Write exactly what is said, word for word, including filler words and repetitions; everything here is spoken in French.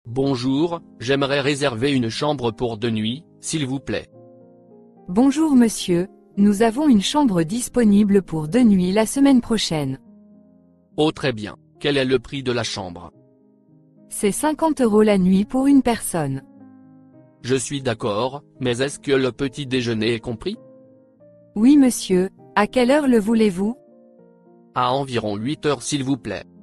Bonjour, j'aimerais réserver une chambre pour deux nuits, s'il vous plaît. Bonjour monsieur, nous avons une chambre disponible pour deux nuits la semaine prochaine. Oh très bien, quel est le prix de la chambre? C'est cinquante euros la nuit pour une personne. Je suis d'accord, mais est-ce que le petit déjeuner est compris? Oui monsieur, à quelle heure le voulez-vous? À environ huit heures s'il vous plaît.